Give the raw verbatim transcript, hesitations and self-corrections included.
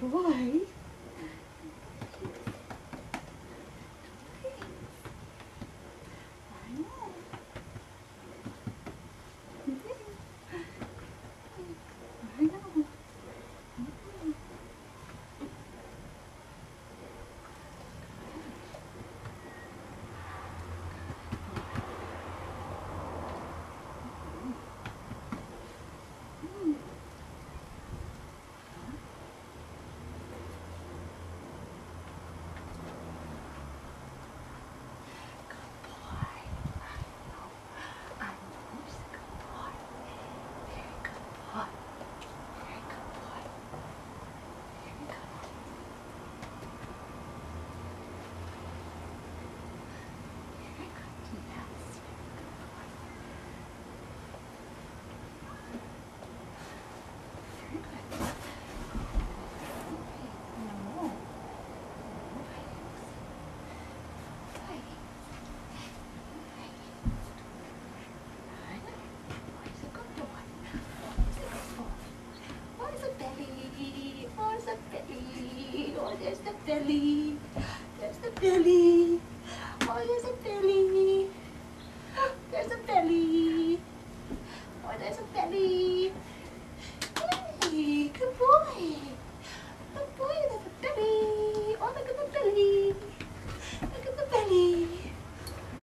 boy. I know. I know. Oh, there's the belly. There's the belly. Oh, there's a belly. There's a belly. Oh, there's a belly. Hey, good boy. Good boy.